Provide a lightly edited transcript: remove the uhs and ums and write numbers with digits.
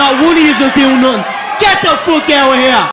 Not one of yous will do nothing. Get the fuck out of here.